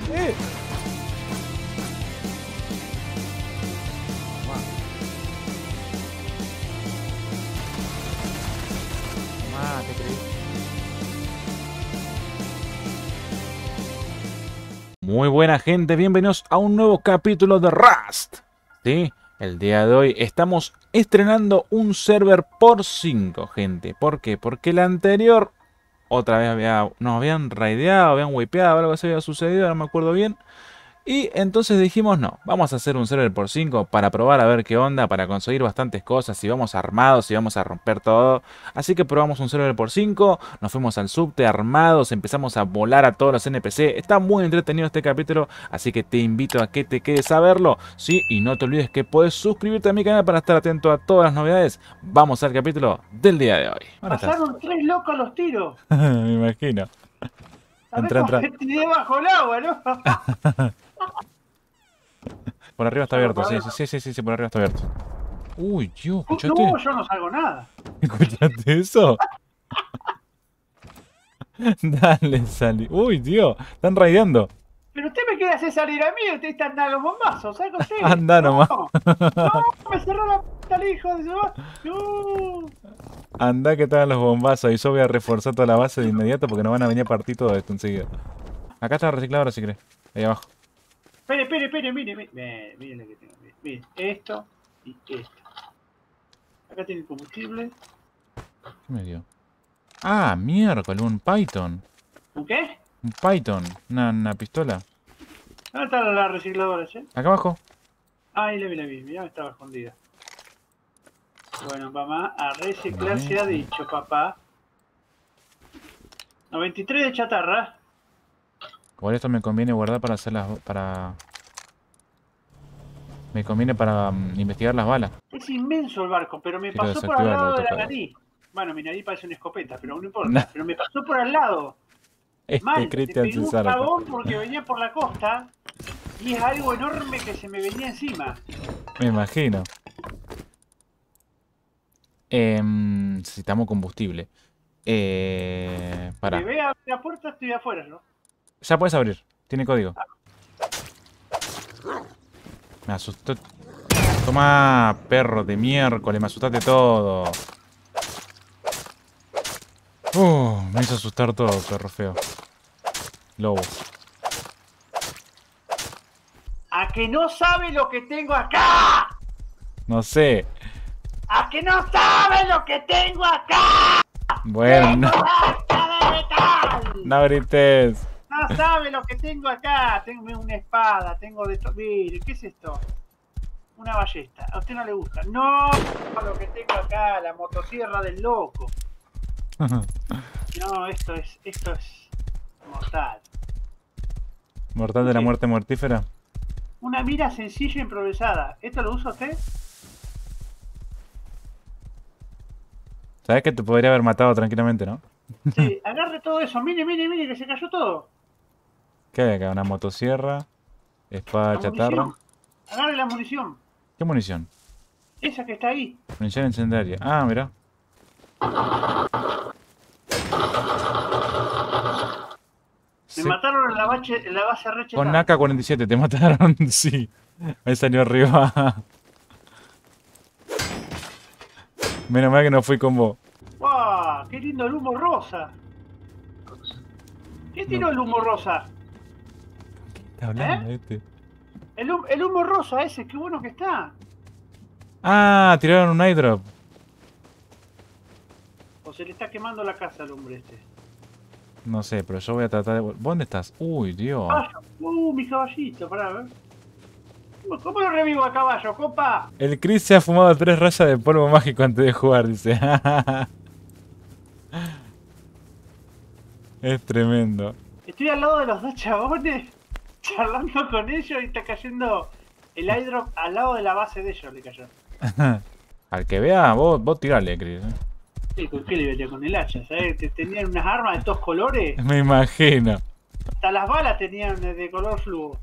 ¡Eh! Tomá, te creí. Muy buena gente, bienvenidos a un nuevo capítulo de Rust. ¿Sí? El día de hoy estamos estrenando un server por 5, gente. ¿Por qué? Porque el anterior otra vez nos habían raideado, habían wipeado, algo así había sucedido, no me acuerdo bien. Y entonces dijimos, no, vamos a hacer un server por 5 para probar a ver qué onda, para conseguir bastantes cosas, si vamos armados, si vamos a romper todo. Así que probamos un server por 5, nos fuimos al subte armados, empezamos a volar a todos los NPC. Está muy entretenido este capítulo, así que te invito a que te quedes a verlo. Sí, y no te olvides que puedes suscribirte a mi canal para estar atento a todas las novedades. Vamos al capítulo del día de hoy. Pasaron 3 locos los tiros. Me imagino. Entra. Debajo el agua, ¿no? Por arriba está abierto, sí, por arriba está abierto. Uy, Dios, ¿escuchaste? No, yo no salgo nada. ¿Escuchaste eso? Dale, salí. Uy, Dios, están raideando. Pero usted me quiere hacer salir a mí, usted está andando los bombazos, ¿sabes usted? Anda nomás. No, me cerró la puta, el hijo de su... No. Anda que están los bombazos y yo voy a reforzar toda la base de inmediato porque nos van a venir a partir todo esto enseguida. Acá está la recicladora si querés, ahí abajo. Espere, mire lo que tengo. Mire, esto y esto. Acá tiene el combustible. ¿Qué me dio? Ah, miércoles, un Python. ¿Un qué? Un Python, una pistola. ¿Dónde está la recicladora, Acá abajo. Ah, ahí la vi, mirá, estaba escondida. Bueno, mamá, a reciclar se ha dicho, papá. 93 de chatarra. Igual esto me conviene guardar para hacer las... Me conviene para investigar las balas. Es inmenso el barco, pero me Quiero pasó por al desactivar el lado de la autocargo. nariz. Bueno, mi nariz parece una escopeta, pero no importa. Pero me pasó por al lado. Mal, te Cristian pegué un César. cagón porque venía por la costa y es algo enorme que se me venía encima. Me imagino. Necesitamos combustible. Pará. Si ve abrir la puerta, estoy afuera, ¿no? Ya puedes abrir. Tiene código. Me asustó. Toma, perro de miércoles. Me asustaste todo. Me hizo asustar todo, perro feo. Lobo. ¡A que no sabe lo que tengo acá! No sé. ¡A que no sabe lo que tengo acá! Bueno, no, ¡Tengo basta de metal! no grites. No sabe lo que tengo acá. Tengo una espada, tengo de todo. Mire, ¿qué es esto? Una ballesta. A usted no le gusta. No, lo que tengo acá, la motosierra del loco. No, esto es mortal. Mortal de la muerte mortífera. Una mira sencilla e improvisada. ¿Esto lo usa usted? Sabes que te podría haber matado tranquilamente, ¿no? Sí, agarre todo eso. Mire, que se cayó todo. ¿Qué hay acá? Una motosierra. Espada La chatarra. munición. Agarre la munición. ¿Qué munición? Esa que está ahí. Munición incendiaria. Ah, mira. Me mataron en la base rechetada. Con AK-47 te mataron, sí. Ahí salió arriba. Menos mal que no fui con vos. ¡Wow! ¡Qué lindo el humo rosa! ¿Qué tiró el humo rosa? ¿Qué está hablando este? El humo rosa ese, qué bueno que está. Ah, tiraron un airdrop. O se le está quemando la casa al hombre este. No sé, pero yo voy a tratar de... ¿Dónde estás? Uy, Dios. Caballo. Mi caballito, pará, a ver. ¿Cómo lo revivo a caballo, compa? El Chris se ha fumado 3 rayas de polvo mágico antes de jugar, dice. Es tremendo. Estoy al lado de los dos chabones, charlando con ellos y está cayendo el airdrop al lado de la base de ellos, le cayó. Al que vea, vos tirale, Chris. Sí, ¿con qué le venía? Con el hacha, ¿sabes? Tenían unas armas de todos colores. Me imagino. Hasta las balas tenían de color fluo.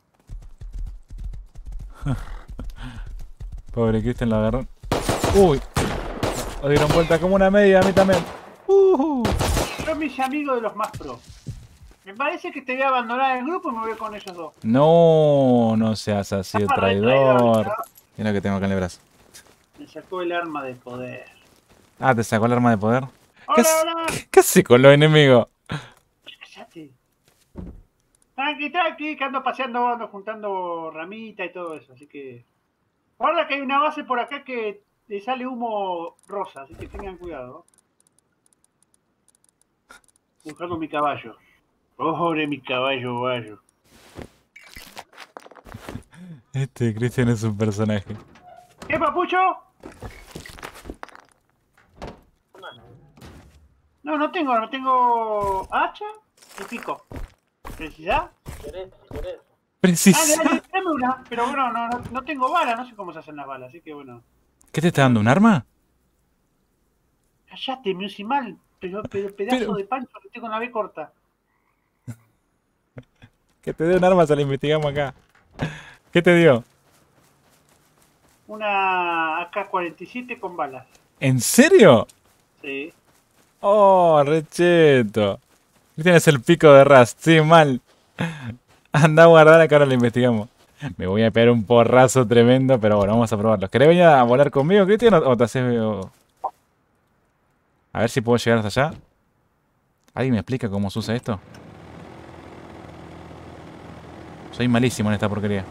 Pobre Christian lo agarró. Uy. Lo dieron vuelta como una media a mí también. Yo me hice amigo de los más pro. Me parece que te voy a abandonar el grupo y me voy con ellos dos. No, no seas así de Ah, re traidor. ¿no? Mira lo que tengo acá en el brazo. Me sacó el arma de poder. Ah, ¿te sacó el arma de poder? ¡Hola, hola! ¿Qué hace con los enemigos? Cállate. Tranqui, tranqui, que ando paseando, ando juntando ramita y todo eso, así que... Guarda que hay una base por acá que le sale humo rosa, así que tengan cuidado. Buscando mi caballo. Pobre mi caballo guayo. Este Cristian es un personaje. ¿Qué, papucho? No, no tengo hacha y pico. ¿Precisás? Precisa. Dame una, pero bueno, no tengo bala, no sé cómo se hacen las balas, así que bueno. ¿Qué te está dando? ¿Un arma? Callate, musimal, pero pedazo Pero de pancho que tengo con la B corta. que te dé un arma, se la investigamos acá. ¿Qué te dio? Una AK-47 con balas. ¿En serio? Sí. Oh, recheto. Tienes el pico de Rust. Sí, mal. Anda a guardar, que ahora lo investigamos. Me voy a pegar un porrazo tremendo, pero bueno, vamos a probarlo. ¿Querés venir a volar conmigo, Cristian? ¿O te haces...? A ver si puedo llegar hasta allá. ¿Alguien me explica cómo se usa esto? Soy malísimo en esta porquería.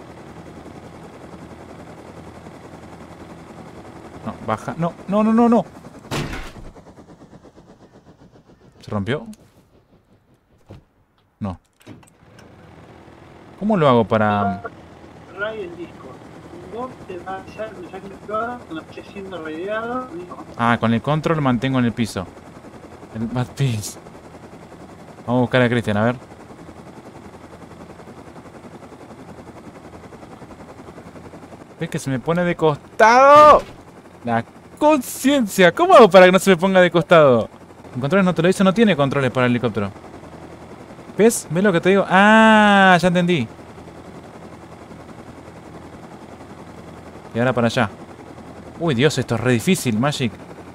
No, baja. No, no, no, no, no. ¿Se rompió? No. ¿Cómo lo hago para...? Ray el disco. Un bot te va a avisar el mensaje privado cuando esté siendo raideado. Ah, con el control mantengo en el piso. El bad piece. Vamos a buscar a Cristian, a ver. ¿Ves que se me pone de costado? La conciencia. ¿Cómo hago para que no se me ponga de costado? En controles no te lo dice, no tiene controles para el helicóptero. ¿Ves? ¿Ves lo que te digo? Ah, ya entendí. Y ahora para allá. Uy, Dios, esto es re difícil, Magic.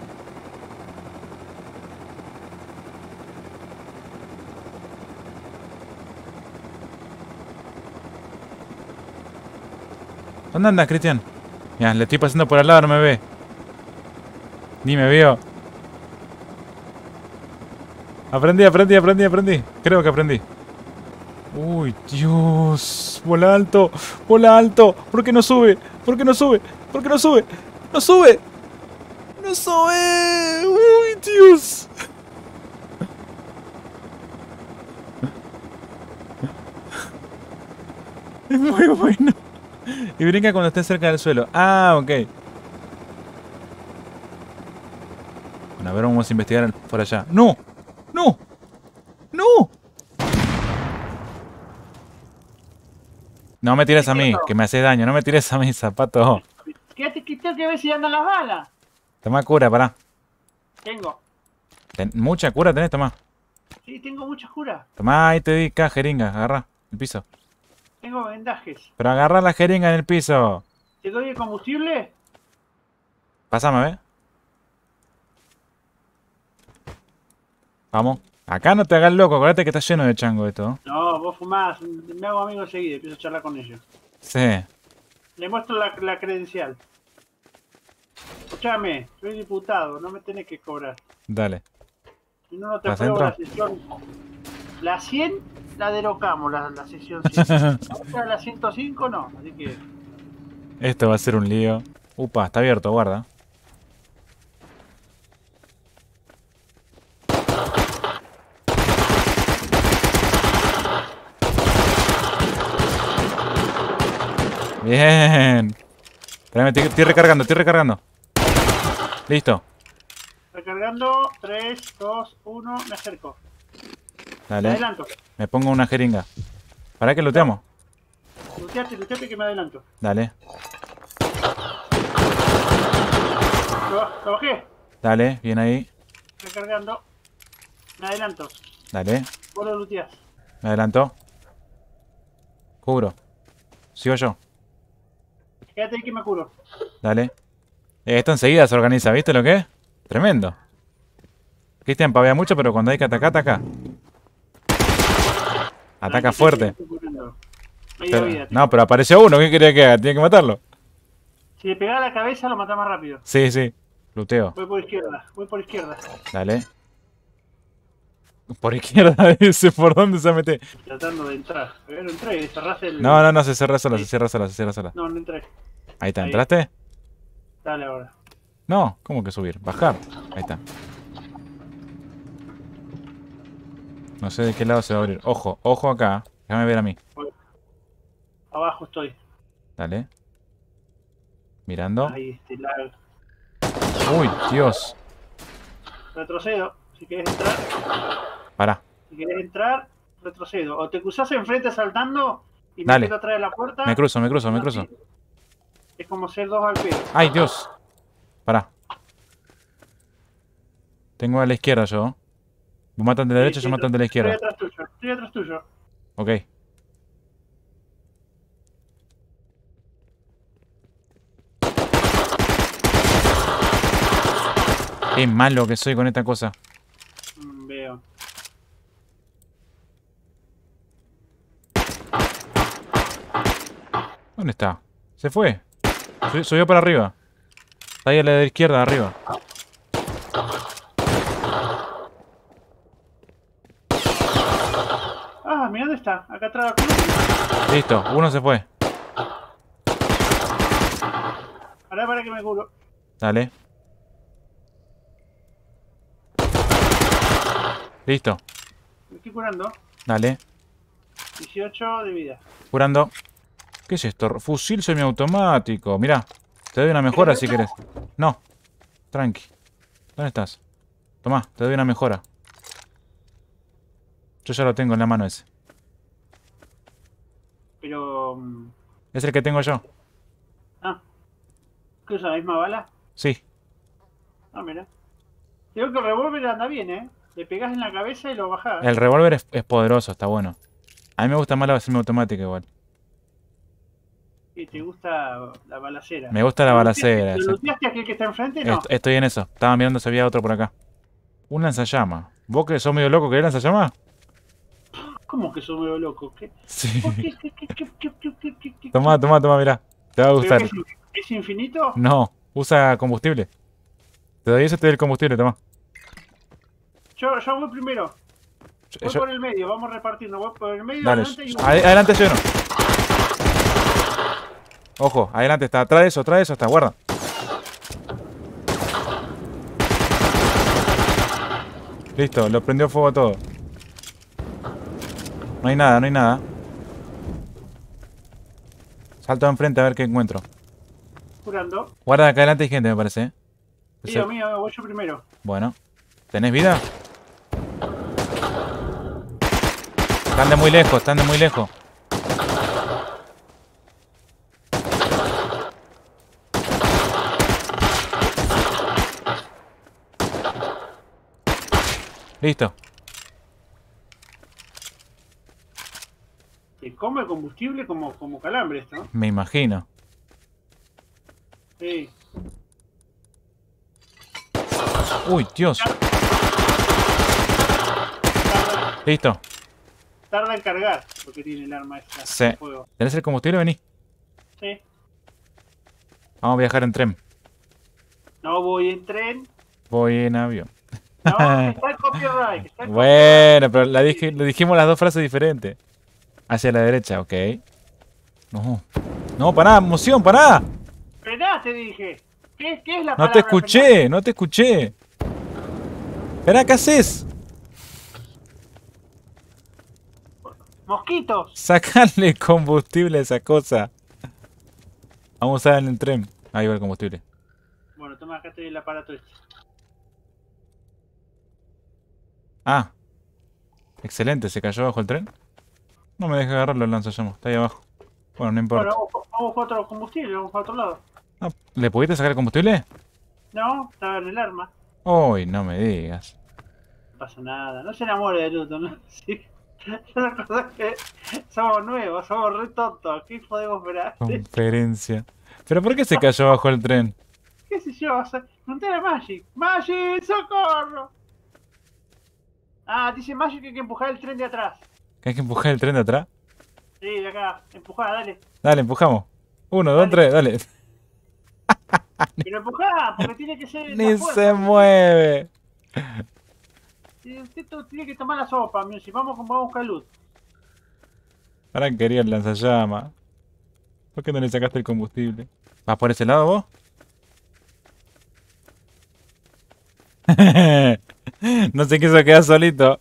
¿Dónde andas, Cristian? Mira, le estoy pasando por al lado, no me ve. Ni me vio. Aprendí. Creo que aprendí. Uy, Dios. Bola alto. Bola alto. ¿Por qué no sube? ¿Por qué no sube? ¿Por qué no sube? ¡No sube! ¡No sube! ¡Uy, Dios! Es muy bueno. Y brinca cuando esté cerca del suelo. Ah, ok. Bueno, a ver, vamos a investigar por allá. ¡No! ¡No! ¡No! No me tires a mí, que me haces daño. No me tires a mí, zapato. Quédate quieto que ves si andan las balas. Toma cura, pará. Tengo. Mucha cura tenés, tomá. Sí, tengo muchas curas. Tomá, ahí te di acá, jeringa. Agarrá el piso. Tengo vendajes. Pero agarrá la jeringa en el piso. ¿Te doy el combustible? Pásame, ¿ves? Vamos. Acá no te hagas loco, acuérdate que está lleno de chango esto. No, vos fumás. Me hago amigo enseguida. Empiezo a charlar con ellos. Sí. Le muestro la credencial. Escuchame, soy diputado. No me tenés que cobrar. Dale. Si no, no te ¿Vas apruebo la adentro? sesión. La 100 la derocamos, la sesión 100. Ahora la 105 no, así que... Esto va a ser un lío. Upa, está abierto, guarda. Bien. Espérame, estoy recargando. Listo. Recargando, 3, 2, 1, me acerco. Me Dale. adelanto. Me pongo una jeringa. ¿Para qué looteamos? Luteate que me adelanto. Dale. Lo bajé. Dale, bien ahí. Recargando. Me adelanto. Dale. Vos lo luteás. Me adelantó. Cubro. Sigo yo. Quédate ahí que me curo. Dale. Esto enseguida se organiza, ¿viste lo que es? Tremendo. Cristian pavea mucho, pero cuando hay que atacar, ataca. Ataca fuerte. Media vida. No, pero apareció uno. ¿Qué quería que haga? Tiene que matarlo. Si le pegaba la cabeza, lo mata más rápido. Sí, sí. Luteo. Voy por izquierda. Voy por izquierda. Dale. Por izquierda dice. ¿Por dónde se mete? Tratando de entrar. A ver, no entré. Cerraste el... No, se cierra sola, se cierra sola, se cierra sola. No, no entré. Ahí está, Ahí. ¿entraste? Dale ahora. No, ¿cómo que subir? Bajar. Ahí está. No sé de qué lado se va a abrir. Ojo, ojo acá. Déjame ver a mí. Abajo estoy. Dale. Mirando. Ahí, lag. Uy, Dios. Retrocedo. Si quieres entrar. Pará. Si quieres entrar, retrocedo. O te cruzas enfrente saltando y me Dale. meto atrás de la puerta. Me cruzo. Es como ser dos al pedo. ¡Ay, Dios! Pará. Tengo a la izquierda yo. Vos matan de la derecha, yo matan de la izquierda. Estoy atrás tuyo. Ok. Qué malo que soy con esta cosa. Veo. ¿Dónde está? Se fue. Subió para arriba. Está ahí a la de izquierda, arriba. Ah, mira dónde está. Acá atrás de la columna. Listo, uno se fue. Ahora para que me curo. Dale. Listo. Me estoy curando. Dale. 18 de vida. Curando. ¿Qué es esto? Fusil semiautomático. Mirá. Te doy una mejora si querés. No. Tranqui. ¿Dónde estás? Tomá, te doy una mejora. Yo ya lo tengo en la mano ese. Pero... Es el que tengo yo. Ah. ¿Qué usa la misma bala? Sí. Ah, mira. Digo que el revólver anda bien, ¿eh? Le pegás en la cabeza y lo bajás. El revólver es poderoso, está bueno. A mí me gusta más la semiautomática igual. Y te gusta la balacera. Me gusta la balacera. ¿Lo looteaste aquel que está enfrente? No. Estoy en eso. Estaba mirando si había otro por acá. Un lanzallamas. ¿Vos que sos medio loco querés lanzallamas? ¿Cómo que soy medio loco? ¿Qué? Sí. ¿Por qué? Tomá, mirá. Te va a gustar. ¿Pero ¿Es infinito? No, usa combustible. Te doy ese, te doy el combustible, tomá. Yo voy primero. Voy Yo- por el medio, vamos repartiendo. Voy por el medio, Dale, adelante y adelante hay uno. Ojo, adelante está. Trae eso, está, guarda. Listo, lo prendió fuego todo. No hay nada. Salto enfrente a ver qué encuentro. curando. Guarda, acá adelante hay gente, me parece. Mío, voy yo primero. Bueno. ¿Tenés vida? Están de muy lejos. Listo. Se come combustible como calambre esto, ¿no? Me imagino. Sí. Uy, Dios. Listo. Tarda en cargar, porque tiene el arma esta Sí. de fuego. ¿Tenés el combustible? Vení. Sí. Vamos a viajar en tren. No voy en tren. Voy en avión. No, está el copyright. Está el Bueno, pero le dijimos las dos frases diferentes. Hacia la derecha, ok. No. No, pará, emoción, pará. Frená, te dije. ¿Qué es la No palabra te escuché, no te escuché. Esperá, ¿qué haces? frenar? Mosquitos. Sacarle combustible a esa cosa. Vamos a usar en el tren. Ahí va el combustible. Bueno, toma, acá te doy el aparato este. Ah. Excelente, ¿se cayó bajo el tren? No me deja agarrarlo el lanzallamas, está ahí abajo. Bueno, no importa. Bueno, vamos con otro combustible, vamos para otro lado. Ah, ¿le pudiste sacar el combustible? No, estaba en el arma. Uy, no me digas. No pasa nada. No se enamore de Luto, ¿no? Sí. La cosa es que somos nuevos, somos re tontos. ¿Qué podemos ver? Conferencia. ¿Pero por qué se cayó bajo el tren? ¿Qué sé yo? Pregunté a Magic. ¡Magic, socorro! Ah, dice Magic que hay que empujar el tren de atrás. ¿Que hay que empujar el tren de atrás? Sí, de acá. Empujá, dale. Dale, empujamos. 1, 2, Dale. 3, dale. Pero empujá, porque tiene que ser la Ni fuerza. se mueve. Y usted tiene que tomar la sopa, si vamos a buscar luz. Ahora quería el lanzallamas. ¿Por qué no le sacaste el combustible? ¿Vas por ese lado vos? No se quiso quedar solito.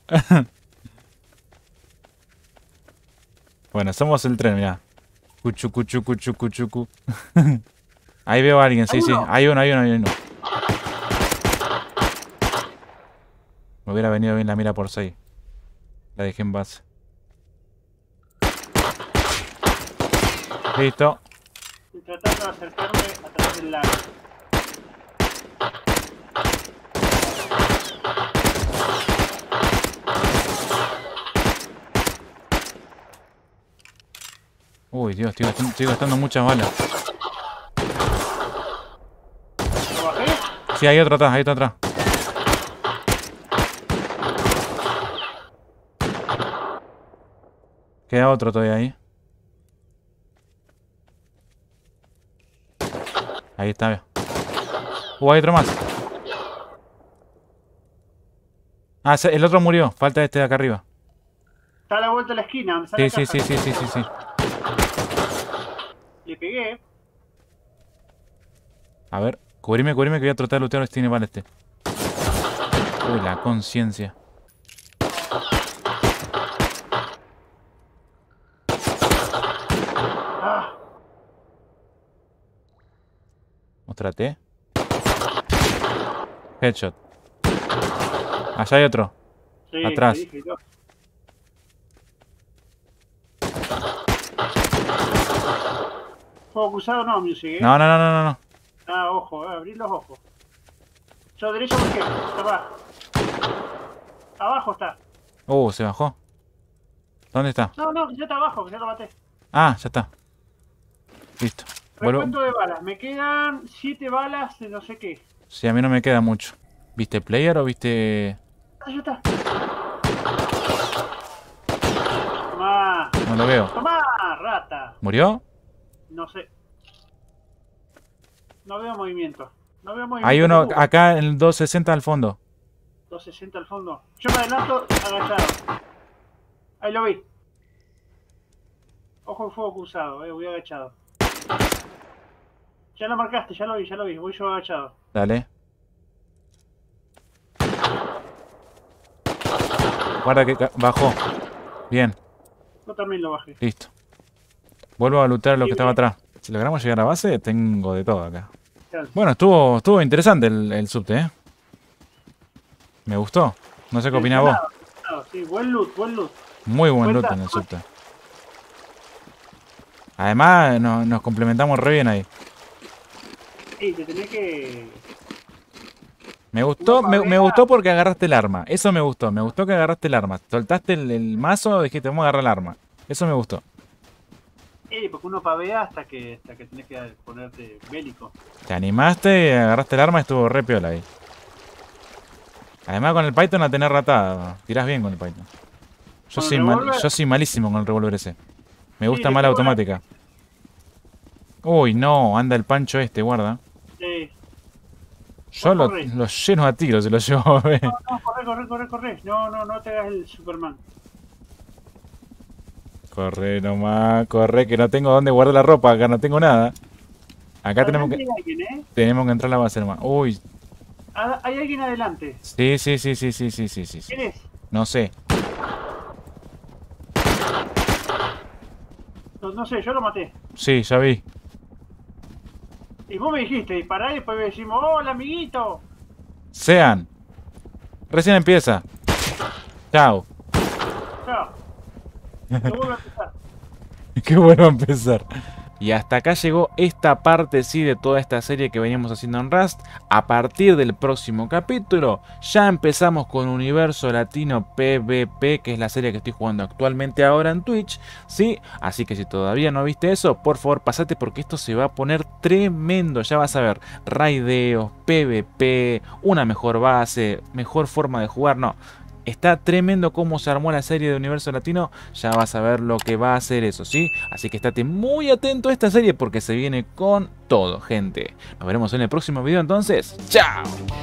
Bueno, somos el tren, mirá. Cuchu, cuchu, cuchu, cuchucu. Ahí veo a alguien, sí, sí. Hay uno. Me hubiera venido bien la mira por 6. La dejé en base. Listo. Estoy tratando de acercarme a través del lago. Uy, Dios, estoy gastando muchas balas. ¿Lo bajé? Sí, hay otro atrás, hay otro atrás. Queda otro todavía ahí. Ahí está, veo. Hay otro más. Ah, el otro murió. Falta este de acá arriba. Está a la vuelta de la esquina, donde está Sí, la sí, caja. sí. Le pegué. A ver, cubrime que voy a tratar de lootear este nivel este. Uy, la conciencia. Ah, Otra T. Headshot. Allá hay otro. sí, Atrás. te dije yo. Fuego cruzado no, Music, No. Ah, ojo, abrí los ojos. Yo derecho o izquierda, está abajo. Abajo está. Se bajó. ¿Dónde está? No, que ya está abajo, que ya lo maté. Ah, ya está. Listo. Vuelvo. Recuento de balas, me quedan 7 balas de no sé qué. Sí, a mí no me queda mucho. ¿Viste player o viste...? Ah, ya está. Tomá, No lo veo. tomá, rata. ¿Murió? No sé. No veo movimiento. No veo movimiento. Hay uno ninguno. acá en el 260 al fondo. 260 al fondo. Yo me adelanto agachado. Ahí lo vi. Ojo de fuego cruzado, voy agachado. Ya lo marcaste, ya lo vi. Voy yo agachado. Dale. Guarda que bajó. Bien, Yo también lo bajé. listo. Vuelvo a lootear lo que estaba atrás. Si logramos llegar a base, tengo de todo acá. Bueno, estuvo interesante el subte, ¿eh? Me gustó. No sé qué opinás vos. Sí, buen loot. Muy buen loot en el subte. Además, nos complementamos re bien ahí. Sí, te tenés que... Me gustó porque agarraste el arma. Eso me gustó que agarraste el arma. Soltaste el mazo, dijiste, vamos a agarrar el arma. Eso me gustó. Porque uno pavea hasta que tenés que ponerte bélico. Te animaste y agarraste el arma, estuvo re piola ahí. Además con el Python la tenés ratada. Tirás bien con el Python. Yo soy malísimo con el revólver ese. Me gusta más la automática. Uy, no, anda el Pancho este, guarda. Sí. Yo lo lleno a tiros, se lo llevo a ver. No, corre. No te hagas el Superman. Corre nomás, corre, que no tengo dónde guardar la ropa, acá no tengo nada. Acá tenemos que entrar a la base nomás. Uy. Hay alguien adelante. Sí. ¿Quién es? No sé. No sé, yo lo maté. Sí, ya vi. Y vos me dijiste disparar y después me decimos, hola amiguito. Sean. Recién empieza. Chao. Chao. Te vuelvo a empezar. Qué bueno empezar. Y hasta acá llegó esta parte, sí, de toda esta serie que veníamos haciendo en Rust. A partir del próximo capítulo, ya empezamos con Universo Latino PvP, que es la serie que estoy jugando actualmente ahora en Twitch, ¿sí? Así que si todavía no viste eso, por favor pasate porque esto se va a poner tremendo. Ya vas a ver raideos, PvP, una mejor base, mejor forma de jugar, no. Está tremendo cómo se armó la serie de Universo Latino. Ya vas a ver lo que va a hacer eso, ¿sí? Así que estate muy atento a esta serie porque se viene con todo, gente. Nos veremos en el próximo video entonces. ¡Chao!